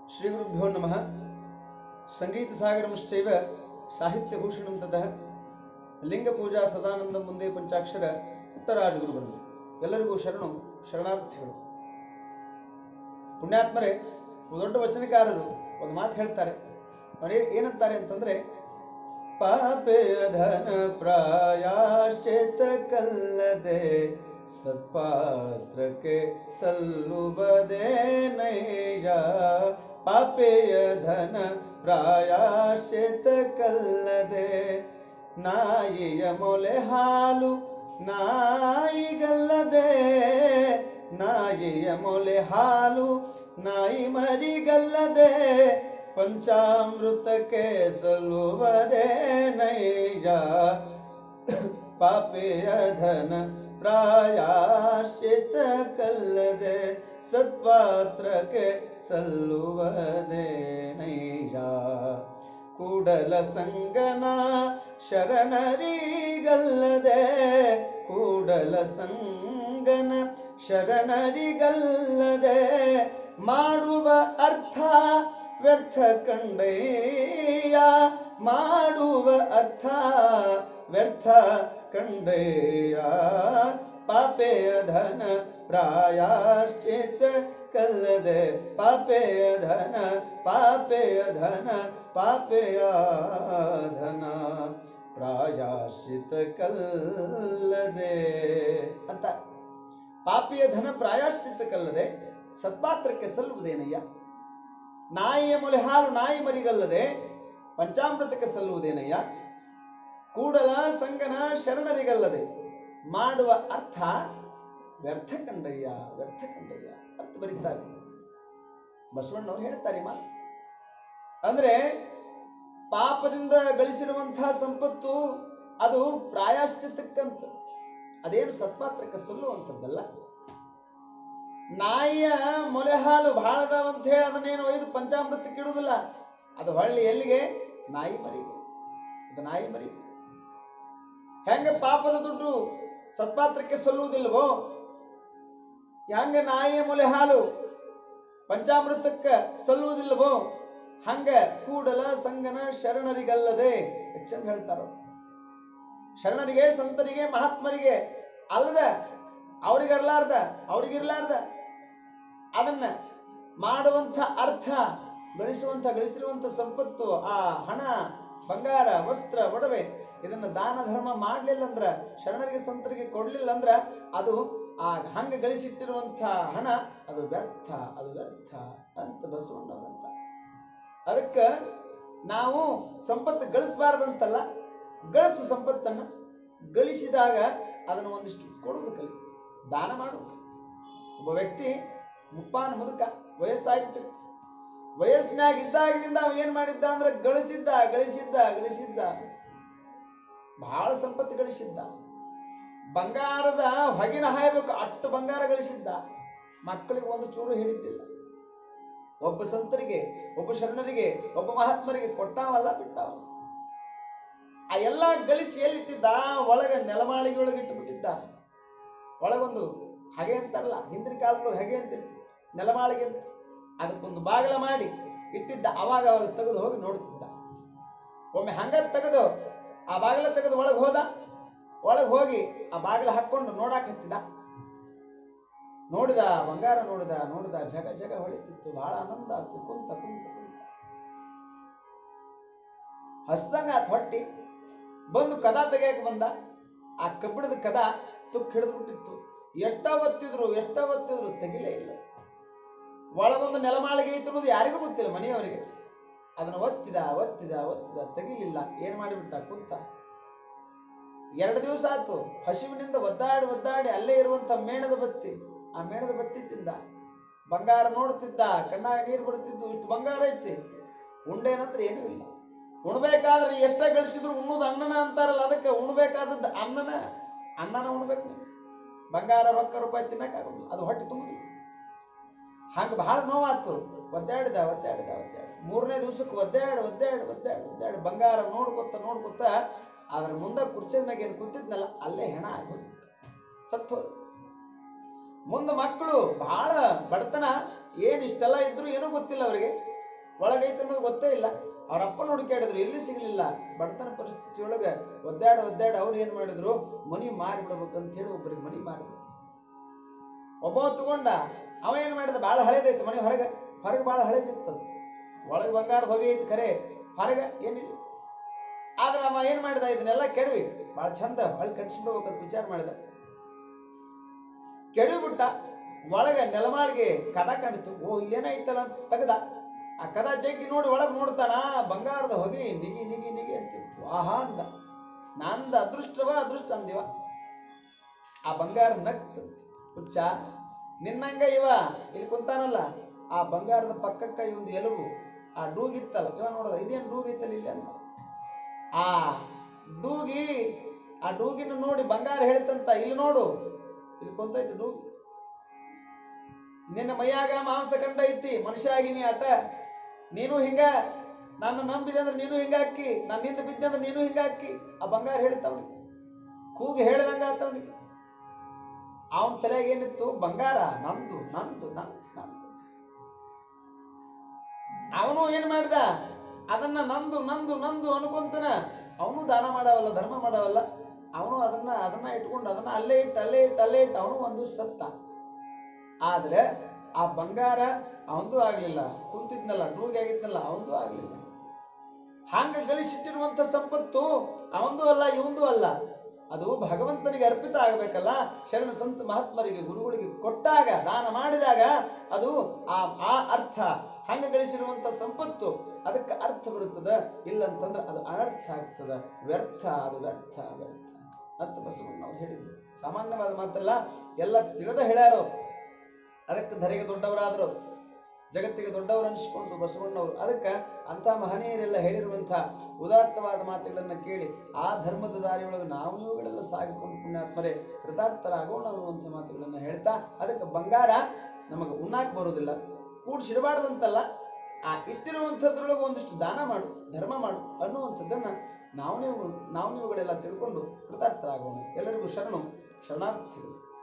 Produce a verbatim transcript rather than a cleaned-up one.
ಶ್ರೀ ಗುರುಭ್ಯೋ ನಮಃ. ಸಂಗೀತ ಸಾಗರಮಶ್ಚೈವ ಸಾಹಿತ್ಯ ಭೂಷಣಂ ತತಃ ಲಿಂಗ ಪೂಜಾ ಸದಾನಂದ ಮುಂದೆ ಪಂಚಾಕ್ಷರ ಪುಟ್ಟರಾಜಗುರು ಬಂದು ಎಲ್ಲರಿಗೂ ಶರಣು ಶರಣಾರ್ಥಿಗಳು. ಪುಣ್ಯಾತ್ಮರೇ, ದೊಡ್ಡ ವಚನಕಾರರು ಒಂದು ಮಾತು ಹೇಳ್ತಾರೆ. ಅವ್ರು ಏನಂತಾರೆ ಅಂತಂದ್ರೆ, ಪಾಪೇಯಧನ ಪ್ರಾಯಶ್ಚಿತ್ತ ಕಲ್ಲದೆ ಸತ್ಪಾತ್ರಕ್ಕೆ ಸಲ್ಲುವುದೇ ನೈಜ. ಪಾಪೇಯಧನ ಪ್ರಾಯಶ್ಚಿತ್ತ ಕಲ್ಲದೆ ನಾಯಿಯ ಮೊಲೆ ಹಾಲು ನಾಯಿಗಲ್ಲದೆ, ನಾಯಿಯ ಮೊಲೆ ಹಾಲು ನಾಯಿ ಮರಿಗಲ್ಲದೆ ಪಂಚಾಮೃತಕ್ಕೆ ಸಲ್ಲುವುದೇ ನೈಜ. ಪಾಪೆಯ ಧನ ಪ್ರಾಯಶ್ಚಿತ್ತ ಕಲ್ಲದೆ ಸತ್ಪಾತ್ರಕ್ಕೆ ಸಲ್ಲುವುದೇ ನೈಜ. ಕೂಡಲ ಸಂಗನ ಶರಣರಿಗಲ್ಲದೆ, ಕೂಡಲ ಸಂಗನ ಶರಣರಿಗಲ್ಲದೆ ಮಾಡುವ ಅರ್ಥ ವ್ಯರ್ಥ ಕಂಡಯ್ಯ. ಮಾಡುವ ಅರ್ಥ ವ್ಯರ್ಥ ಕಂಡಯ್ಯ. ಪಾಪೆಯ ಧನ ಪ್ರಾಯಶ್ಚಿತ್ತ ಕಲ್ಲದೆ, ಪಾಪೆಯ ಧನ ಪಾಪೆಯ ಧನ ಪಾಪೆಯ ಧನ ಪ್ರಾಯಶ್ಚಿತ್ತ ಕಲ್ಲದೆ ಅಂತ. ಪಾಪಿಯ ಧನ ಪ್ರಾಯಶ್ಚಿತ್ತ ಕಲ್ಲದೆ ಸತ್ಪಾತ್ರಕ್ಕೆ ಸಲ್ಲುವುದೇನಯ್ಯ. ನಾಯಿಯ ಮೊಲೆ ಹಾಲು ನಾಯಿ ಮರಿಗಲ್ಲದೆ ಪಂಚಾಮೃತಕ್ಕೆ ಸಲ್ಲುವುದೇನಯ್ಯ. ಕೂಡಲ ಸಂಗನ ಶರಣರಿಗಲ್ಲದೆ ಮಾಡುವ ಅರ್ಥ ವ್ಯರ್ಥ ಕಂಡಯ್ಯ, ವ್ಯರ್ಥ ಕಂಡಯ್ಯ ಅಂತ ಬರೀತಾರೆ ಬಸವಣ್ಣವ್ರು ಹೇಳ್ತಾರೆ. ಮಾ ಅಂದ್ರೆ ಪಾಪದಿಂದ ಗಳಿಸಿರುವಂತಹ ಸಂಪತ್ತು ಅದು ಪ್ರಾಯಶ್ಚಿತ್ತಕ್ಕಂತ, ಅದೇನು ಸತ್ಪಾತ್ರಕ್ಕೆ ಸಲ್ಲುವಂಥದ್ದಲ್ಲ. ನಾಯಿಯ ಮೊಲೆ ಹಾಲು ಬಹಳ ಅದಾವ ಅಂತ ಹೇಳಿ ಅದನ್ನೇನು ಒಯ್ದು ಪಂಚಾಮೃತಕ್ಕೆ ಇಡುವುದಿಲ್ಲ. ಅದು ಹೊಳ್ಳಿ ಎಲ್ಲಿಗೆ? ನಾಯಿ ಮರಿಗೆ. ಅದು ನಾಯಿ ಮರಿ. ಹೆಂಗ ಪಾಪದ ದುಡ್ಡು ಸತ್ಪಾತ್ರಕ್ಕೆ ಸಲ್ಲುವುದಿಲ್ವೋ, ಹೆಂಗ ನಾಯಿಯ ಮೊಲೆ ಹಾಲು ಪಂಚಾಮೃತಕ್ಕೆ ಸಲ್ಲುವುದಿಲ್ವೋ, ಹಂಗ ಕೂಡಲ ಸಂಗನ ಶರಣರಿಗಲ್ಲದೆ ಹೆಚ್ಚಂದ ಹೇಳ್ತಾರ. ಶರಣರಿಗೆ, ಸಂತರಿಗೆ, ಮಹಾತ್ಮರಿಗೆ ಅಲ್ಲದ, ಅವ್ರಿಗರ್ಲಾರ್ದ ಅವ್ರಿಗಿರ್ಲಾರ್ದ ಅದನ್ನ ಮಾಡುವಂಥ ಅರ್ಥ, ಗಳಿಸುವಂಥ ಗಳಿಸಿರುವಂಥ ಸಂಪತ್ತು, ಆ ಹಣ, ಬಂಗಾರ, ವಸ್ತ್ರ, ಒಡವೆ ಇದನ್ನ ದಾನ ಧರ್ಮ ಮಾಡ್ಲಿಲ್ಲ ಅಂದ್ರ, ಶರಣರಿಗೆ ಸಂತರಿಗೆ ಕೊಡ್ಲಿಲ್ಲ ಅಂದ್ರ ಅದು ಆ ಹಂಗ ಗಳಿಸಿಟ್ಟಿರುವಂಥ ಹಣ ಅದು ವ್ಯರ್ಥ, ಅದು ವ್ಯರ್ಥ ಅಂತ ಬಸವಣ್ಣವ್ರಂತ. ಅದಕ್ಕ ನಾವು ಸಂಪತ್ತು ಗಳಿಸಬಾರ್ದಂತಲ್ಲ, ಗಳಿಸು ಸಂಪತ್ತನ್ನ. ಗಳಿಸಿದಾಗ ಅದನ್ನು ಒಂದಿಷ್ಟು ಕೊಡುವುದು ಕಲಿ, ದಾನ ಮಾಡುವುದು. ಒಬ್ಬ ವ್ಯಕ್ತಿ ಮುಪ್ಪಾನ ಮುದುಕ, ವಯಸ್ಸಾಗಿಟ್ಟಿತ್ತು. ವಯಸ್ಸಿನಾಗ ಇದ್ದಾಗಿನಿಂದ ಅವ ಏನ್ ಮಾಡಿದ್ದ ಅಂದ್ರೆ ಗಳಿಸಿದ್ದ ಗಳಿಸಿದ್ದ ಗಳಿಸಿದ್ದ ಬಹಳ ಸಂಪತ್ತು ಗಳಿಸಿದ್ದ. ಬಂಗಾರದ ಹೊಗಿನ ಹಾಯಬೇಕು ಅಷ್ಟು ಬಂಗಾರ ಗಳಿಸಿದ್ದ. ಮಕ್ಕಳಿಗೆ ಒಂದು ಚೂರು ಹೇಳಿದ್ದಿಲ್ಲ. ಒಬ್ಬ ಸಂತರಿಗೆ, ಒಬ್ಬ ಶರಣರಿಗೆ, ಒಬ್ಬ ಮಹಾತ್ಮರಿಗೆ ಕೊಟ್ಟಾವಲ್ಲ ಬಿಟ್ಟಾವ. ಆ ಎಲ್ಲ ಗಳಿಸಿ ಎಲ್ಲಿಟ್ಟಿದ್ದ? ಒಳಗ ನೆಲಮಾಳಿಗೆ ಒಳಗೆ ಇಟ್ಟು ಬಿಟ್ಟಿದ್ದ. ಒಳಗೊಂದು ಹಗೆ ಅಂತಾರಲ್ಲ, ಹಿಂದಿನ ಕಾಲದೊಳಗೆ ಹಗೆ ಅಂತಿರ್ತಿತ್ತು, ನೆಲಮಾಳಿಗೆ ಅಂತ. ಅದಕ್ಕೊಂದು ಬಾಗಿಲ ಮಾಡಿ ಇಟ್ಟಿದ್ದ. ಅವಾಗ ಅವಾಗ ತೆಗೆದು ಹೋಗಿ ನೋಡ್ತಿದ್ದ. ಒಮ್ಮೆ ಹಂಗ ತೆಗೆದು ಆ ಬಾಗಿಲ ತೆಗೆದು ಒಳಗೆ ಹೋದ. ಒಳಗೆ ಹೋಗಿ ಆ ಬಾಗಿಲ ಹಾಕೊಂಡು ನೋಡಾಕ್ ಹತ್ತಿದ. ನೋಡಿದ, ಬಂಗಾರ ನೋಡಿದ, ನೋಡಿದ, ಜಗ ಜಗ ಹೊಳಿತಿತ್ತು. ಬಹಳ ಆನಂದ ಆಯ್ತು. ಕುಂತ ಕುಂತ ಕುಂತ ಹಸ್ದಂಗ ಆತ್ ಹೊಟ್ಟಿ. ಬಂದು ಕದ ತೆಗೆಯಕ್ಕೆ ಬಂದ. ಆ ಕಬ್ಬಿಣದ ಕದ ತುಕ್ ಹಿಡಿದು ಬಿಟ್ಟಿತ್ತು. ಎಷ್ಟ ಒತ್ತಿದ್ರು ಎಷ್ಟ ಒತ್ತಿದ್ರು ತೆಗಿಲೇ ಇಲ್ಲ. ಒಳಗೊಂದು ನೆಲಮಾಳಿಗೆ ಐತಿ ಅನ್ನೋದು ಯಾರಿಗೂ ಗೊತ್ತಿಲ್ಲ, ಮನೆಯವರಿಗೆ. ಅದನ್ನು ಒತ್ತಿದ ಒತ್ತಿದ ಒತ್ತಿದ ತೆಗಿಲಿಲ್ಲ. ಏನ್ ಮಾಡಿಬಿಟ್ಟ? ಕುಂತ. ಎರಡು ದಿವಸ ಆಯ್ತು. ಹಸಿವಿನಿಂದ ಒದ್ದಾಡಿ ಒದ್ದಾಡಿ ಅಲ್ಲೇ ಇರುವಂತ ಮೇಣದ ಬತ್ತಿ, ಆ ಮೇಣದ ಬತ್ತಿ ತಿಂದ. ಬಂಗಾರ ನೋಡ್ತಿದ್ದ, ಕಣ್ಣಾಗ ನೀರು ಬರುತ್ತಿದ್ದು. ಇಷ್ಟು ಬಂಗಾರ ಐತಿ, ಉಂಡೇನಂದ್ರೆ ಏನೂ ಇಲ್ಲ. ಉಣ್ಬೇಕಾದ್ರೆ ಎಷ್ಟ ಗಳಿಸಿದ್ರು ಉಣ್ಣುದು ಅನ್ನನ ಅಂತಾರಲ್ಲ, ಅದಕ್ಕೆ ಉಣ್ಬೇಕಾದದ್ದು ಅನ್ನನ ಅನ್ನನ ಉಣ್ಬೇಕು. ಬಂಗಾರ ರೊಕ್ಕ ರೂಪಾಯಿ ತಿನ್ನಕ್ಕಾಗೋದಿಲ್ಲ, ಅದು ಹೊಟ್ಟೆ ತುಂಬುದಿಲ್ಲ. ಹಂಗ ಬಹಳ ನೋವಾತು. ಒದ್ದಾಡಿದ ಒದ್ದಾಡಿದ ಒದ್ದಾಡಿ ಮೂರನೇ ದಿವಸಕ್ಕೆ ಒದ್ದಾಡಿ ಒದ್ದಾಡಿ ಒದ್ದಾಡಿ ಒದ್ದಾಡಿ ಬಂಗಾರ ನೋಡ್ಕೊತ ನೋಡ್ಕೊತ ಅದ್ರ ಮುಂದೆ ಕುರ್ಚಿ ಮ್ಯಾಗ ಏನು ಕೂತಿದ್ನಲ್ಲ ಅಲ್ಲೇ ಹೆಣ ಆಗೋದು, ಸತ್ತು. ಮುಂದೆ ಮಕ್ಕಳು ಬಹಳ ಬಡತನ, ಏನು ಇಷ್ಟೆಲ್ಲ ಇದ್ರು ಏನೂ ಗೊತ್ತಿಲ್ಲ ಅವರಿಗೆ. ಒಳಗೈತೆ ಅನ್ನೋದು ಗೊತ್ತೇ ಇಲ್ಲ. ಅವ್ರ ಅಪ್ಪನ ಹುಡುಕಾಡಿದ್ರು, ಎಲ್ಲಿ ಸಿಗ್ಲಿಲ್ಲ. ಬಡತನ ಪರಿಸ್ಥಿತಿಯೊಳಗೆ ಒದ್ದಾಡ ಒದ್ದಾಡ ಅವ್ರು ಏನ್ ಮಾಡಿದ್ರು, ಮನಿ ಮಾರಿ ಬಿಡ್ಬೇಕಂತ ಹೇಳಿ ಒಬ್ಬರಿಗೆ ಮನಿ ಮಾರಿಬಿಡ್ತು. ಒಬ್ಬ ತಗೊಂಡ, ಅವ ಏನ್ ಮಾಡಿದ, ಬಾಳ ಹಳೇದೈತೆ ಮನೆ, ಹೊರಗೆ ಹೊರಗೆ ಬಾಳ ಹಳೇದಿತ್ತದು, ಒಳಗೆ ಬಂಗಾರದ ಹೊಗೆ ಐತಿ ಖರೆ, ಹೊರಗೆ ಏನಿಲ್ಲ. ಆದ್ರೆ ಅವ ಏನ್ ಮಾಡಿದ, ಇದನ್ನೆಲ್ಲ ಕೆಡವಿ ಬಾಳ ಚಂದ ಹೊಳಿ ಕಟ್ಸ್ಬಿಡ್ಬೇಕಂತ ವಿಚಾರ ಮಾಡಿದ. ಕೆಡವಿ ಬಿಟ್ಟ. ಒಳಗ ನೆಲಮಾಳಿಗೆ ಕದ ಕಾಣಿತು. ಓ ಇಲ್ಲೇನಾಯ್ತಲ್ಲ ಅಂತ ತೆಗದ. ಆ ಕದ ಜಗ್ಗಿ ನೋಡಿ ಒಳಗ್ ನೋಡ್ತಾನ, ಬಂಗಾರದ ಹೊಗೆ ನಿಗಿ ನಿಗಿ ನಿಗಿ ಅಂತಿತ್ತು. ಆಹಾ ಅಂದ, ನಂದ ಅದೃಷ್ಟವ ಅದೃಷ್ಟ ಅಂದಿವ. ಆ ಬಂಗಾರ ನಕ್ತ. ಹುಚ್ಚ, ನಿನ್ನಂಗ ಇವ ಇಲ್ಲಿ ಕುಂತಾನಲ್ಲ, ಆ ಬಂಗಾರದ ಪಕ್ಕಕ್ಕ ಇವಂದು ಎಲುಬು, ಆ ಡೂಗಿತ್ತಲ್ಲ, ಇವ ನೋಡದ ಇದೇನು ಡೂಗಿತ್ತಲ್ಲ ಇಲ್ಲಿ ಅಂತ. ಆ ಡೂಗಿ, ಆ ಡೂಗಿನ ನೋಡಿ ಬಂಗಾರ ಹೇಳ್ತಂತ, ಇಲ್ಲಿ ನೋಡು ಇಲ್ಲಿ ಕುಂತೈತಿ ಡೂಗಿ, ನಿನ್ನ ಮೈಯಾಗ ಮಾಂಸ ಕಂಡ ಐತಿ, ಮನುಷ್ಯ ಆಗಿನಿ ಆಟ, ನೀನು ಹಿಂಗ ನನ್ನ ನಂಬಿದೆ ಅಂದ್ರೆ ನೀನು ಹಿಂಗ ಹಾಕಿ, ನನ್ನಿಂದ ಬಿದ್ದೆ ಅಂದ್ರೆ ನೀನು ಹಿಂಗ ಹಾಕಿ. ಆ ಬಂಗಾರ ಹೇಳ್ತಾವನಿ, ಕೂಗಿ ಹೇಳ್ದಂಗ ಆತವನಿಗೆ. ಅವನ ತಲೆಯಾಗ ಏನಿತ್ತು, ಬಂಗಾರ ನಂದು ನಂದು ನಂದು ನಂದು. ಅವನು ಏನ್ ಮಾಡಿದ, ಅದನ್ನ ನಂದು ನಂದು ನಂದು ಅನ್ಕೊಂತಾನ. ಅವನು ದಾನ ಮಾಡವಲ್ಲ, ಧರ್ಮ ಮಾಡವಲ್ಲ, ಅವನು ಅದನ್ನ ಅದನ್ನ ಇಟ್ಕೊಂಡು ಅದನ್ನ ಅಲ್ಲೇ ಇಟ್ಟು ಅಲ್ಲೇ ಇಟ್ಟು ಅಲ್ಲೇ ಇಟ್ಟು ಅವನು ಒಂದು ಸತ್ತ. ಆದ್ರೆ ಆ ಬಂಗಾರ ಅವಂದು ಆಗ್ಲಿಲ್ಲ, ಕುಂತಿದ್ನಲ್ಲ ಡೂಗಿ ಆಗಿದ್ನಲ್ಲ ಅವಂದು ಆಗ್ಲಿಲ್ಲ. ಹಾಂಗ ಗಳಿಸಿಟ್ಟಿರುವಂತ ಸಂಪತ್ತು ಅವಂದು ಅಲ್ಲ, ಇವಂದು ಅಲ್ಲ, ಅದು ಭಗವಂತನಿಗೆ ಅರ್ಪಿತ ಆಗಬೇಕಲ್ಲ. ಶರಣ ಸಂತ ಮಹಾತ್ಮರಿಗೆ ಗುರುಗಳಿಗೆ ಕೊಟ್ಟಾಗ, ದಾನ ಮಾಡಿದಾಗ ಅದು ಆ ಆ ಅರ್ಥ. ಹಂಗ ಗಳಿಸಿರುವಂತ ಸಂಪತ್ತು ಅದಕ್ಕೆ ಅರ್ಥ ಬರುತ್ತದ, ಇಲ್ಲಂತಂದ್ರೆ ಅದು ಅನರ್ಥ ಆಗ್ತದ, ವ್ಯರ್ಥ, ಅದು ವ್ಯರ್ಥ ವ್ಯರ್ಥ ಅಂತ ಬಸವಣ್ಣ ನಾವು ಹೇಳಿದ್ರು. ಸಾಮಾನ್ಯವಾದ ಮಾತಲ್ಲ, ಎಲ್ಲ ತಿಳಿದ ಹೇಳ್ಯಾರೋ. ಅದಕ್ಕೆ ಧರೆಗೆ ದೊಡ್ಡವರಾದ್ರು, ಜಗತ್ತಿಗೆ ದೊಡ್ಡವರು ಅನಿಸ್ಕೊಂಡು ಬಸವಣ್ಣವರು. ಅದಕ್ಕೆ ಅಂತ ಮಹನೀಯರೆಲ್ಲ ಹೇಳಿರುವಂಥ ಉದಾತ್ತವಾದ ಮಾತುಗಳನ್ನ ಕೇಳಿ ಆ ಧರ್ಮದ ದಾರಿಯೊಳಗೆ ನಾವು ಇವುಗಳೆಲ್ಲ ಸಾಗಿಕೊಂಡು ಪುಣ್ಯಾತ್ಮರೇ ಕೃತಾರ್ಥರಾಗೋಣ ಅನ್ನುವಂಥ ಮಾತುಗಳನ್ನ ಹೇಳ್ತಾ, ಅದಕ್ಕೆ ಬಂಗಾರ ನಮಗೆ ಉಣ್ಣಾಕ್ ಬರೋದಿಲ್ಲ, ಕೂಡ್ಸಿಡಬಾರ್ದಂತಲ್ಲ, ಆ ಇಟ್ಟಿರುವಂಥದ್ರೊಳಗೆ ಒಂದಿಷ್ಟು ದಾನ ಮಾಡು, ಧರ್ಮ ಮಾಡು ಅನ್ನುವಂಥದ್ದನ್ನ ನಾವು ನೀವು ನಾವು ನೀವುಗಳೆಲ್ಲ ತಿಳ್ಕೊಂಡು ಕೃತಾರ್ಥರಾಗೋಣ. ಎಲ್ಲರಿಗೂ ಶರಣು ಶರಣಾರ್ಥಿಗಳು.